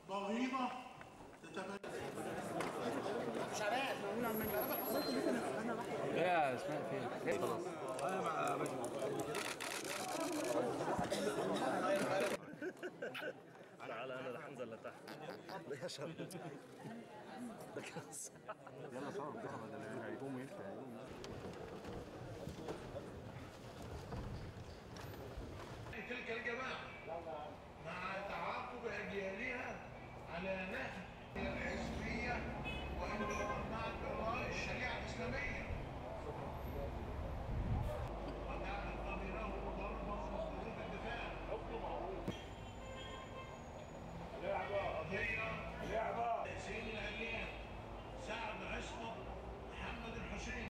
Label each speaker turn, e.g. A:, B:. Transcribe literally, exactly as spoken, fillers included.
A: ضغينة تتبادل.
B: يا اسماء فين؟ خلاص.
C: انا مع
B: تعالى انا رح انزل لتحت.
C: لا يا شر.
B: يلا صار بدهم هيقوموا يمشوا هيقوموا.
A: تلك الجماعة مع تعاقب أجيالها